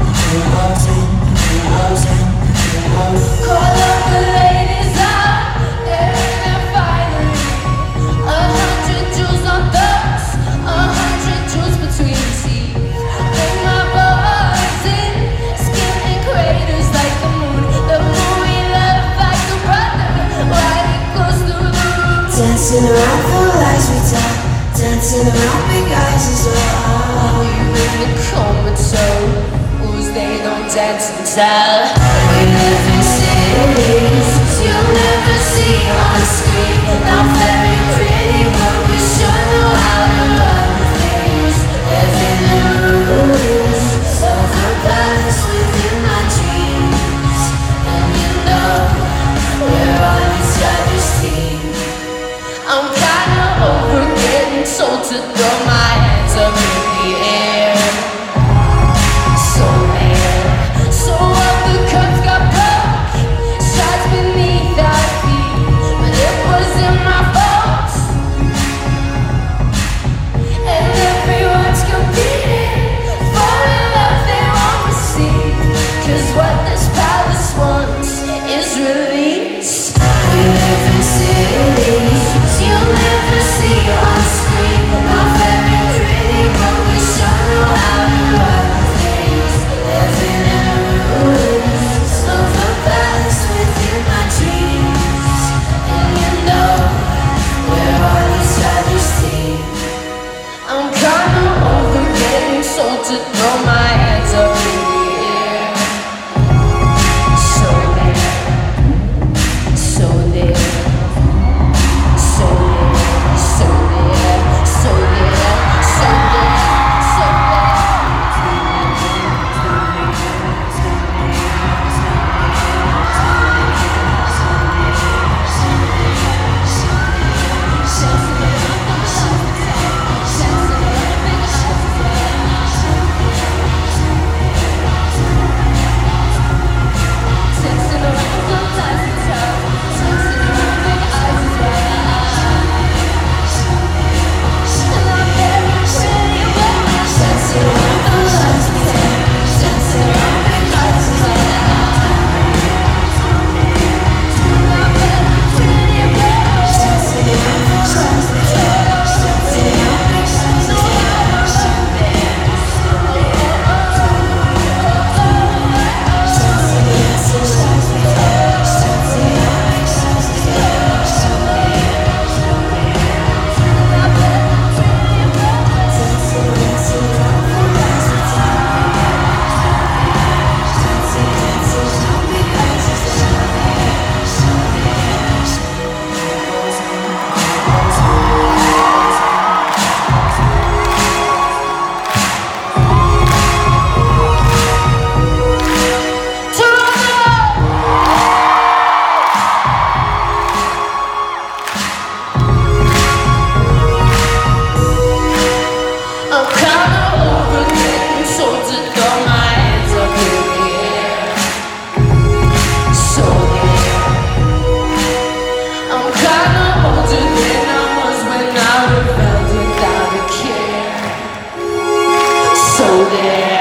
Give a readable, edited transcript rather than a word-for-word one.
Dancing around the lies we tell, dancing around big eyes as well. You in the comatose, they don't dance and tell. We live in cities you'll never see on screen. Not very pretty, but we sure know how to run things. Living in ruins of the palace within my dreams. And you know we're on each other's team. I'm kinda over getting told to throw my hands up in the air. So mad, so up the cups got broke, shots beneath our feet, but it wasn't my fault. And everyone's competing for the love they won't receive, 'cause what this palace wants is release. We live in cities you'll never see on screen. Not very pretty, but we sure know how to run things. Living in ruins of the past within my dreams. And you know we're on each other's team. I'm kinda over getting told to throw my hands up in the air. So there, so there. So there.